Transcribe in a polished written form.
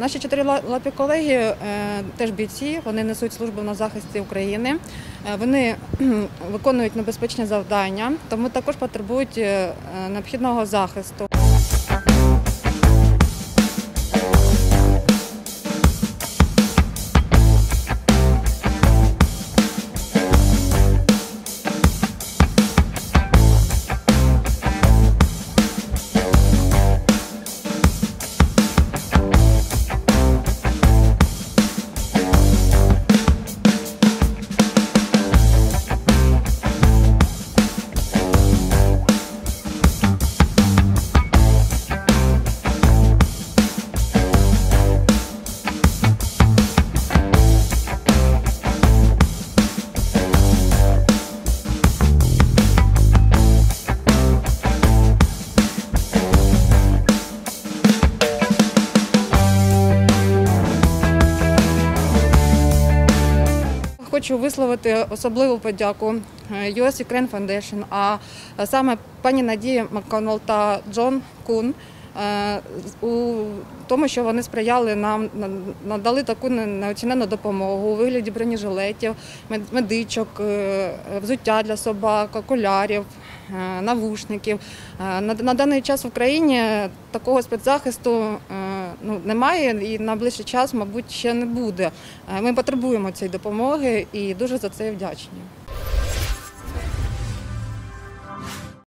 Наші чотирилапі колеги теж бійці, вони несуть службу на захисті України, вони виконують небезпечні завдання, тому також потребують необхідного захисту. Хочу висловити особливу подяку US Ukraine Foundation, а саме пані Надії Макконнелл та Джон Кун у тому, що вони сприяли нам, надали таку неоціненну допомогу у вигляді бронежилетів, медичок, взуття для собак, окулярів, навушників. На даний час в Україні такого спецзахисту немає і на ближчий час, мабуть, ще не буде. Ми потребуємо цієї допомоги і дуже за це вдячні.